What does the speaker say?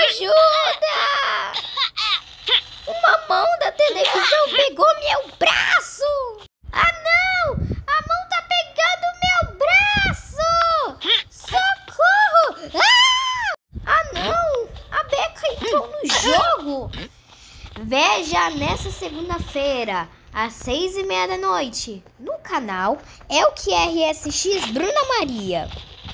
ajuda! Uma mão da televisão pegou meu braço! Ah, não! A mão tá pegando meu braço! Socorro! Ah, não! A Beca entrou no jogo! Veja nessa segunda-feira, às 6h30 da noite, no canal É o que RSX Bruna Maria.